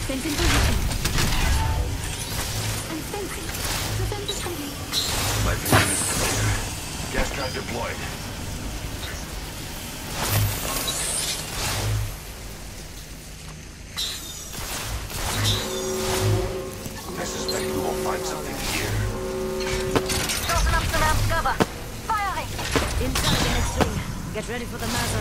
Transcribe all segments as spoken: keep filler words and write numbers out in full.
Fencing position. I'm fencing. The fence is complete. My vision is clear. Gas trap deployed. I suspect we will find something here. Tossing up some amped cover. Firing! Inside the next ring. Get ready for the Mazar.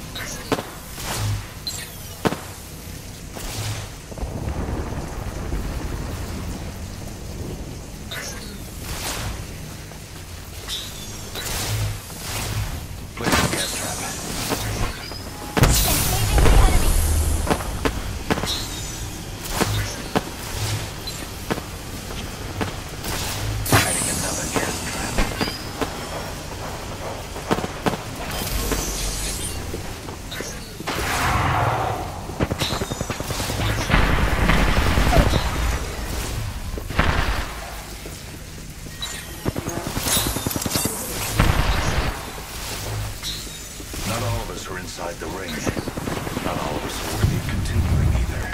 Placing gas trap. Engaging the enemy. Adding another gas trap. Not all of us are inside the ring. Not all of us are worthy of continuing either.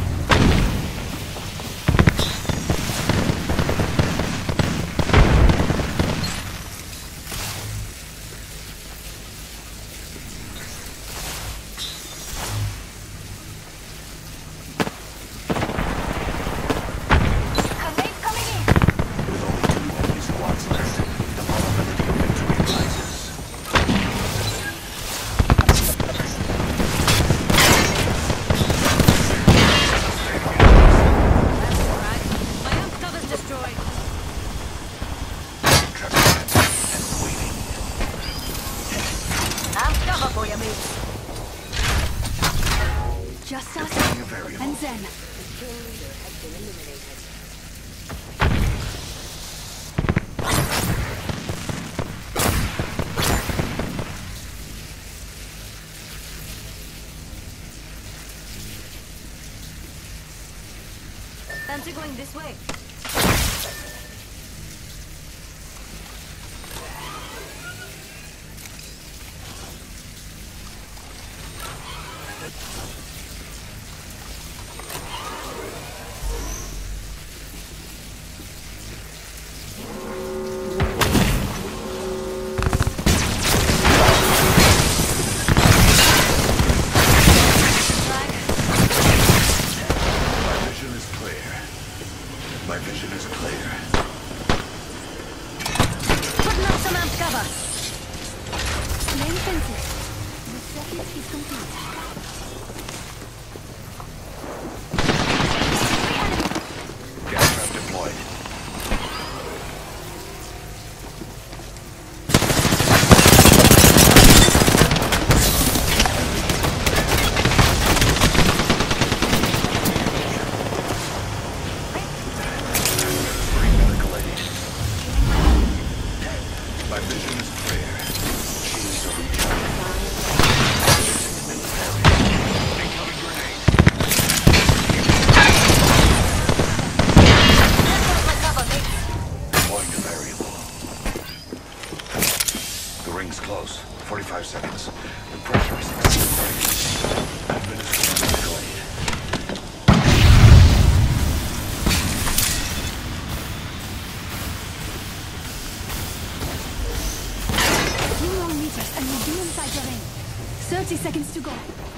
Grenade coming in. With only two enemy squads left, the probability of victory rises. That's alright. My amp cover's destroyed. Trap set and waiting. Amped cover for you, mate. Just You're us playing a variable. and Zen. Fancy going this way. Flag. My vision is clear. My vision is clear. Putting up some amped cover. Laying fences. The circuit is complete. Gas trap deployed. Bring medical aid. My vision is clear. Shields are recharging. Incoming grenade. My cover, mate. Deploying the variable. The ring's close. forty-five seconds. The pressure is about to break. Administering medical aid. Few more meters and we'll be inside the ring. Thirty seconds to go.